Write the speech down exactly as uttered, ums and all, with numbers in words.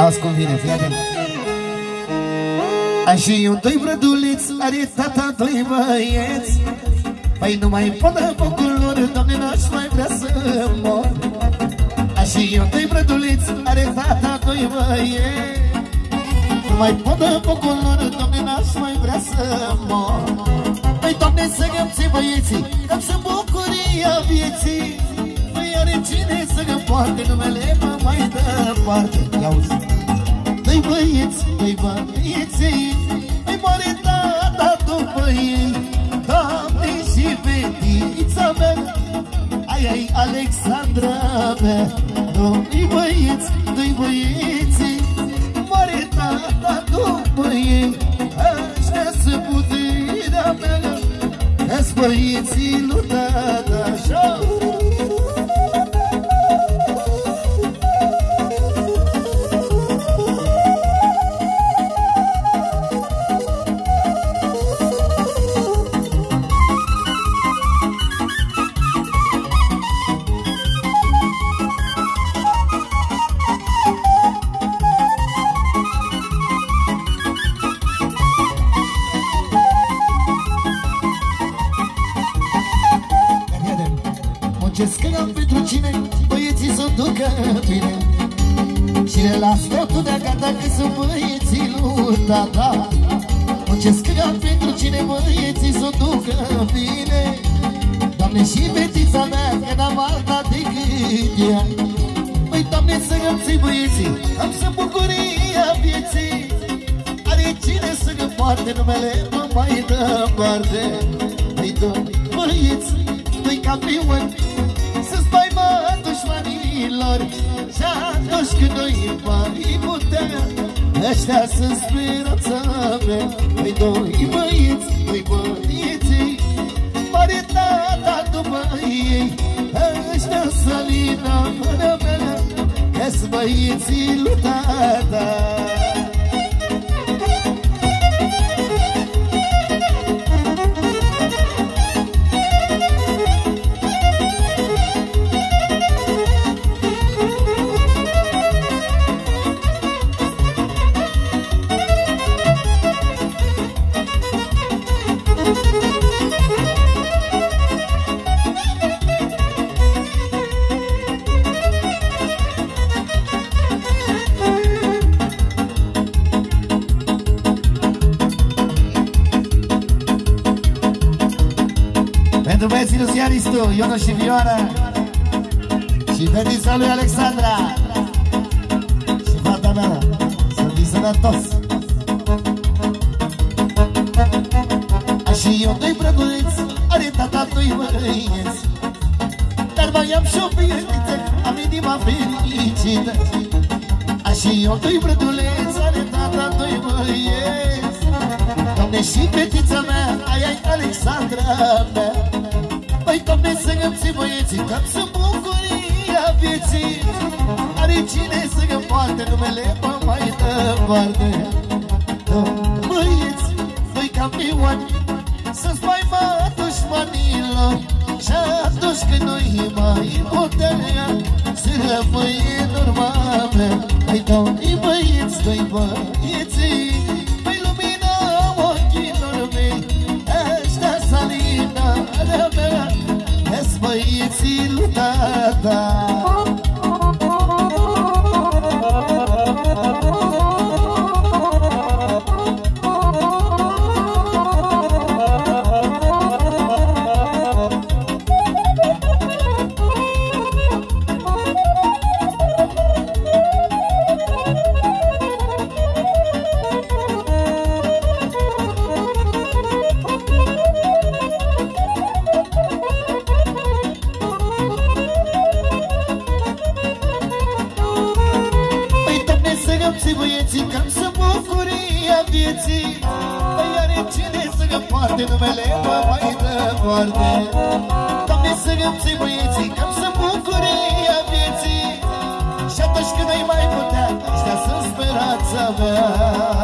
Auzi cum vine, fii atent. Și eu doi brăduliți, are tata doi băieți. Păi nu mai pot da focul lor, Doamne, n-aș mai vrea să mor. Și eu doi brăduliți, are tata doi băieți. Nu mai pot da focul lor, Doamne, n-aș mai vrea să mor. Păi, Doamne, să gămți băieții, că-mi sunt bucuria vieții. Păi are cine să găm poate, numele mă mai departe. Ia-uzi, doi băieți, doi băieții, îi moare tata după ei. Doamne, și fetița mea, ai, ai, Alexandra mea. Doi băieți, doi băieții, moare tata după ei. Așteastă puterea mea, că-s băieții lui tata. Așa! Muncesc pentru cine băieții s-o ducă bine și le las totul de gata că sunt băieții lui tata. Muncesc pentru cine băieții s-o ducă bine. Doamne, și fetița mea, că n-am alta decât ea. Păi, Doamne, să gămți băieții, am să bucuria vieții. Are cine să gă poate, numele mă mai dă parte. Păi, doi băieți, doi campioni, să-ți mai mă dușmanilor. Și atunci când noi mai putea, ăștia sunt speranța mea. Păi, doi băieți, doi băieții, mare tata după ei. Ăștia sunt Alina mea, că-s băieții lui tata. Pentru băieții lui Ziaristu, Ionuș și Vioara, și fetița lui Alexandra și fata mea, să fii sănătos. Și eu doi brăduleți, are tata doi băieți, dar mai am și o prietniță, am inima fericită. Și eu doi brăduleți, are tata doi băieți. Doamne, și fetița mea, ai, ai, Alexandra mea. Păi, Doamne, să gămți băieții, că-mi sunt bucuria vieții. Are cine să gă poate, numele mă mai departe. Doi băieți, doi campioni, să-ți mai mă dușmanilor. Și atunci când noi mai putea, să rămâie în urma mea. Păi, doi băieți, doi băieții, păi lumina ochilor mei. Ăștia-s Alina mea, că-s băieții lui tata. Băieții, că-mi sunt bucuria vieții. Păi are cine să gă poate, numele mă mai departe. Doamne, să gămți băieții, că-mi sunt bucuria vieții. Și atunci când ai mai putea, ăștia sunt speranța mea.